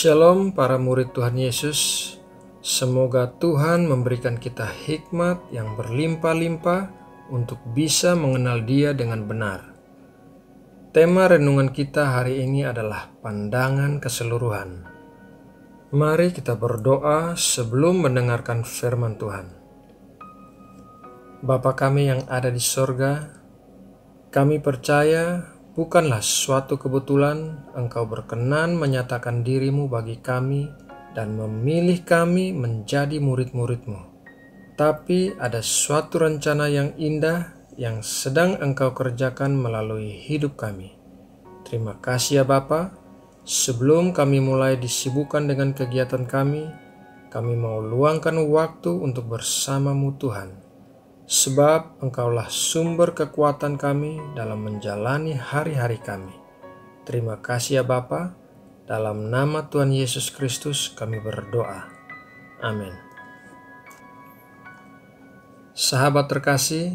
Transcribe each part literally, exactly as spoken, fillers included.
Shalom para murid Tuhan Yesus. Semoga Tuhan memberikan kita hikmat yang berlimpah-limpah untuk bisa mengenal Dia dengan benar. Tema renungan kita hari ini adalah pandangan keseluruhan. Mari kita berdoa sebelum mendengarkan firman Tuhan. Bapa kami yang ada di sorga, kami percaya bukanlah suatu kebetulan Engkau berkenan menyatakan diri-Mu bagi kami dan memilih kami menjadi murid-murid-Mu. Tapi ada suatu rencana yang indah yang sedang Engkau kerjakan melalui hidup kami. Terima kasih ya Bapa. Sebelum kami mulai disibukkan dengan kegiatan kami, kami mau luangkan waktu untuk bersama-Mu Tuhan. Sebab Engkaulah sumber kekuatan kami dalam menjalani hari-hari kami. Terima kasih ya Bapa. Dalam nama Tuhan Yesus Kristus kami berdoa. Amin. Sahabat terkasih,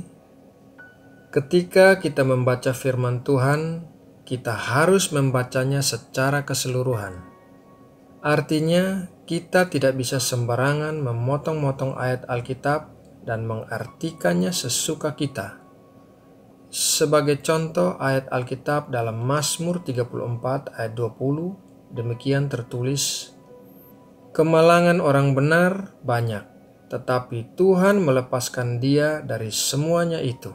ketika kita membaca firman Tuhan, kita harus membacanya secara keseluruhan. Artinya, kita tidak bisa sembarangan memotong-motong ayat Alkitab dan mengartikannya sesuka kita. Sebagai contoh ayat Alkitab dalam Mazmur tiga puluh empat ayat dua puluh, demikian tertulis, "Kemalangan orang benar banyak, tetapi Tuhan melepaskan dia dari semuanya itu."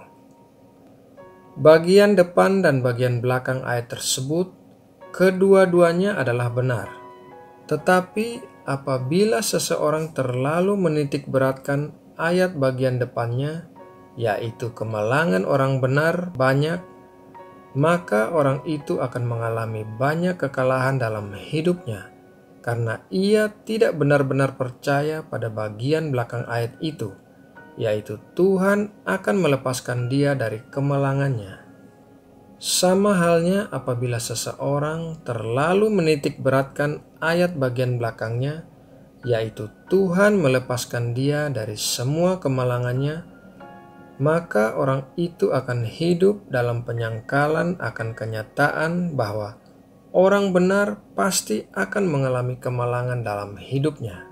Bagian depan dan bagian belakang ayat tersebut, kedua-duanya adalah benar. Tetapi apabila seseorang terlalu menitik beratkan ayat bagian depannya, yaitu kemalangan orang benar banyak, maka orang itu akan mengalami banyak kekalahan dalam hidupnya, karena ia tidak benar-benar percaya pada bagian belakang ayat itu, yaitu Tuhan akan melepaskan dia dari kemalangannya. Sama halnya apabila seseorang terlalu menitik beratkan ayat bagian belakangnya, yaitu Tuhan melepaskan dia dari semua kemalangannya, maka orang itu akan hidup dalam penyangkalan akan kenyataan bahwa orang benar pasti akan mengalami kemalangan dalam hidupnya.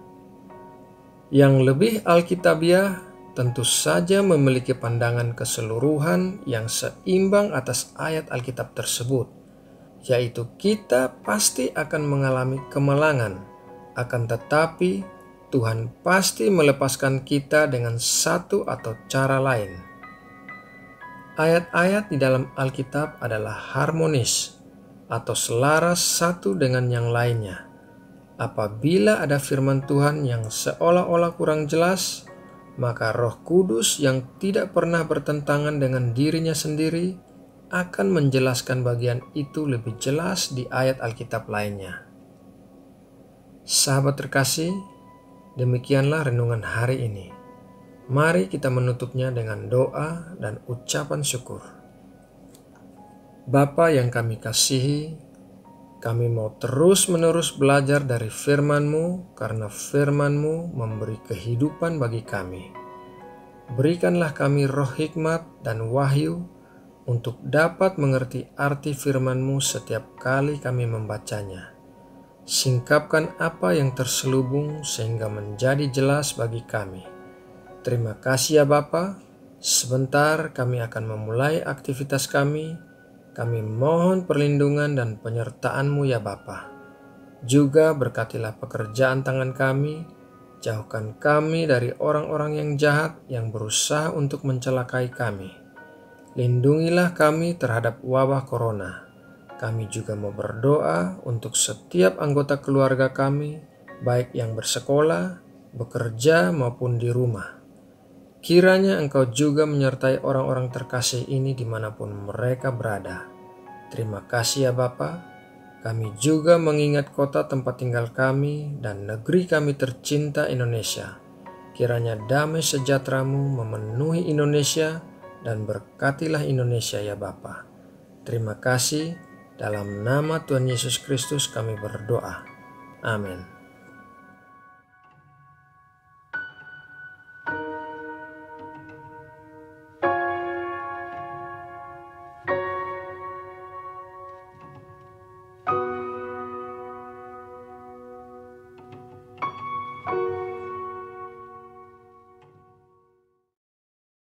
Yang lebih alkitabiah tentu saja memiliki pandangan keseluruhan yang seimbang atas ayat Alkitab tersebut, yaitu kita pasti akan mengalami kemalangan. Akan tetapi, Tuhan pasti melepaskan kita dengan satu atau cara lain. Ayat-ayat di dalam Alkitab adalah harmonis atau selaras satu dengan yang lainnya. Apabila ada firman Tuhan yang seolah-olah kurang jelas, maka Roh Kudus yang tidak pernah bertentangan dengan dirinya sendiri akan menjelaskan bagian itu lebih jelas di ayat Alkitab lainnya. Sahabat terkasih, demikianlah renungan hari ini. Mari kita menutupnya dengan doa dan ucapan syukur. Bapa yang kami kasihi, kami mau terus-menerus belajar dari firman-Mu karena firman-Mu memberi kehidupan bagi kami. Berikanlah kami roh hikmat dan wahyu untuk dapat mengerti arti firman-Mu setiap kali kami membacanya. Singkapkan apa yang terselubung sehingga menjadi jelas bagi kami. Terima kasih ya Bapa. Sebentar kami akan memulai aktivitas kami. Kami mohon perlindungan dan penyertaan-Mu ya Bapa. Juga berkatilah pekerjaan tangan kami. Jauhkan kami dari orang-orang yang jahat yang berusaha untuk mencelakai kami. Lindungilah kami terhadap wabah corona. Kami juga mau berdoa untuk setiap anggota keluarga kami, baik yang bersekolah, bekerja, maupun di rumah. Kiranya Engkau juga menyertai orang-orang terkasih ini dimanapun mereka berada. Terima kasih ya Bapa. Kami juga mengingat kota tempat tinggal kami dan negeri kami tercinta Indonesia. Kiranya damai sejahtera-Mu memenuhi Indonesia dan berkatilah Indonesia ya Bapa. Terima kasih. Dalam nama Tuhan Yesus Kristus kami berdoa. Amin.